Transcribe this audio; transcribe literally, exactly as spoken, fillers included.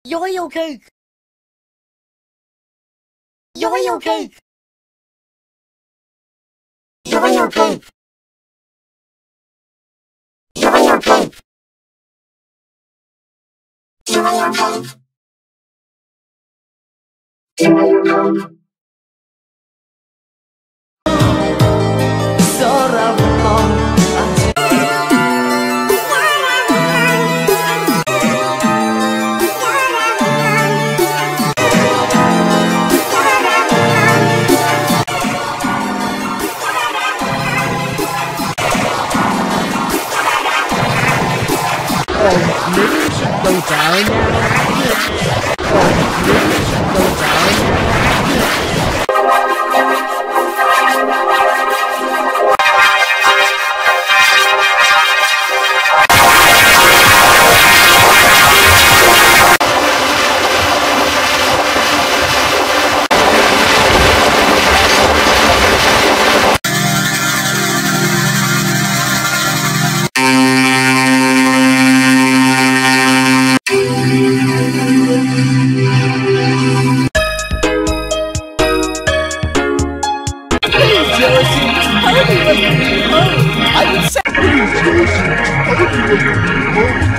Yo-yo cake! Yo-yo cake! Yo-yo cake! Yo-yo cake! Yo-yo cake! Yo-yo cake! Oh, maybe we should go down now. Oh, maybe we should go down now. I would say, please, Josie, I don't even know.